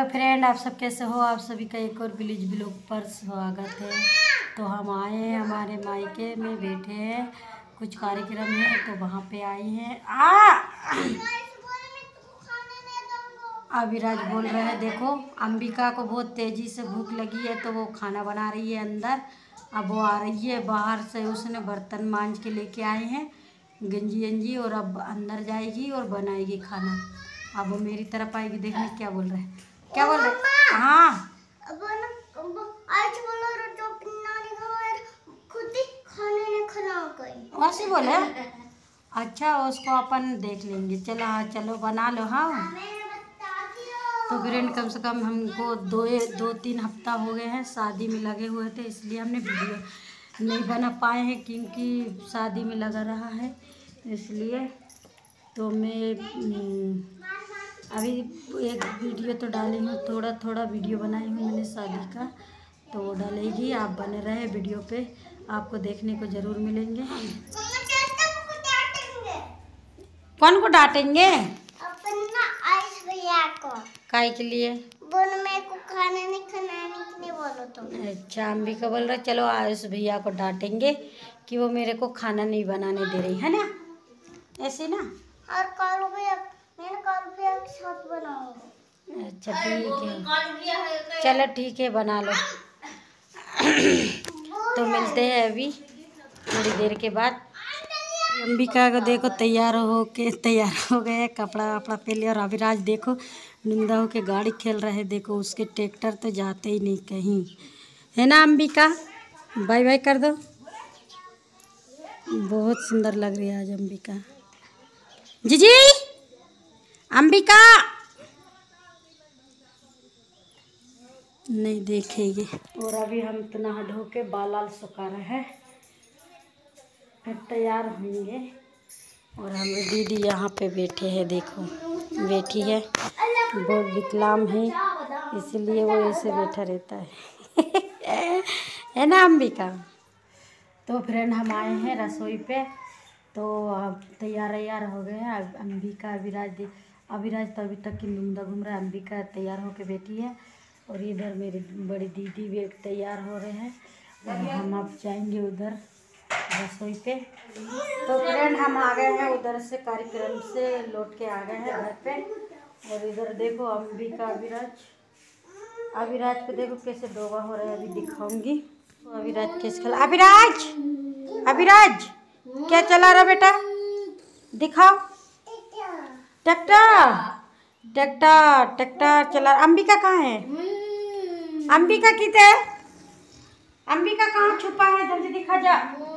Hello friend, आप सब कैसे हो? आप सभी का एक और विलेज ब्लॉग पर स्वागत है। तो हम आए हैं, हमारे मायके में बैठे हैं, कुछ कार्यक्रम है तो वहाँ पे आए हैं। अविराज बोल रहे हैं, देखो अंबिका को बहुत तेज़ी से भूख लगी है तो वो खाना बना रही है अंदर। अब वो आ रही है बाहर से, उसने बर्तन मांज के लेके आए हैं गंजी अंजी, और अब अंदर जाएगी और बनाएगी खाना। अब वो मेरी तरफ आएगी, देखने क्या बोल रहे हैं, क्या बोल रहे? हाँ वैसे बोले। अच्छा, उसको अपन देख लेंगे। चलो हाँ, चलो बना लो। हाँ तो फ्रेंड, कम से कम हमको दो तीन हफ्ता हो गए हैं शादी में लगे हुए थे, इसलिए हमने वीडियो नहीं बना पाए हैं क्योंकि शादी में लगा रहा है, इसलिए तो मैं अभी एक वीडियो तो डाली हूँ, थोड़ा थोड़ा वीडियो बनाई हूँ मैंने शादी का, तो वो डालेगी। आप बने रहे वीडियो पे, आपको देखने को ज़रूर मिलेंगे। कौन को डांटेंगे? काय के लिए? बोलो मेरे को खाना नहीं खिलाने के लिए बोलो तो। अच्छा, अंबिका बोल रहा चलो आयुष भैया को डांटेंगे कि वो मेरे को खाना नहीं बनाने दे रही है ना, ऐसे ना। और कल भैया के साथ बनाऊंगा। अच्छा ठीक है, चलो ठीक है, बना लो। तो मिलते हैं अभी थोड़ी देर के बाद। अंबिका को देखो तैयार हो गए, कपड़ा वपड़ा पहन लिया। और अविराज देखो निंदा हो के गाड़ी खेल रहे हैं, देखो उसके ट्रैक्टर तो जाते ही नहीं कहीं, है ना अंबिका? बाय बाय कर दो। बहुत सुंदर लग रही है आज अंबिका। जीजी अंबिका नहीं देखेगी। और अभी हम तो नहा धो के बाल सुखा रहे हैं, फिर तैयार होंगे। और हमें दीदी यहाँ पे बैठे हैं, देखो बैठी है, बहुत विकलांग है इसलिए वो ऐसे बैठा रहता है है ना अंबिका? तो फ्रेंड, हम आए हैं रसोई पे, तो अब तैयार हो गए हैं। अंबिका अविराज तो अभी तक की नुंदा घूम रहा है, अंबिका तैयार होके बैठी है, और इधर मेरी बड़ी दीदी भी तैयार हो रहे हैं, और हम अब जाएंगे उधर रसोई पे। तो फ्रेंड, हम आ गए हैं उधर से, कार्यक्रम से लौट के आ गए हैं घर पे। और इधर देखो अंबिका अविराज को देखो कैसे डोगा हो रहा है, अभी दिखाऊंगी। तो अविराज कैसे खेला। अविराज क्या चला रहा बेटा, दिखाओ। ट्रैक्टर चला। अंबिका कहाँ है? अंबिका किधर? अंबिका कहाँ छुपा है? जल्दी दिखा जा।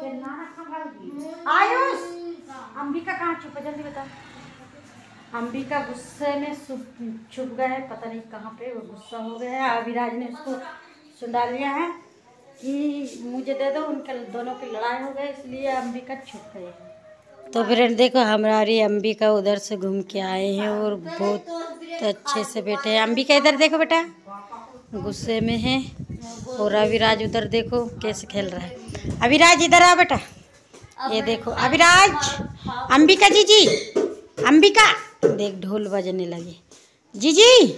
आयुष, अंबिका कहाँ छुपा, जल्दी बता। अंबिका गुस्से में छुप गए हैं, पता नहीं कहाँ पे, वो गुस्सा हो गया है। अविराज ने उसको सुना लिया है कि मुझे दे दो, उनके दोनों की लड़ाई हो गई, इसलिए अंबिका छुप गए हैं। तो फ्रेंड देखो, हमारी अंबिका उधर से घूम के आए हैं और बहुत अच्छे से बैठे हैं। अंबिका इधर देखो बेटा, गुस्से में है, और अविराज उधर देखो कैसे खेल रहा है। अविराज इधर आ बेटा, ये देखो अविराज। अंबिका जीजी, अंबिका देख ढोल बजने लगे। जीजी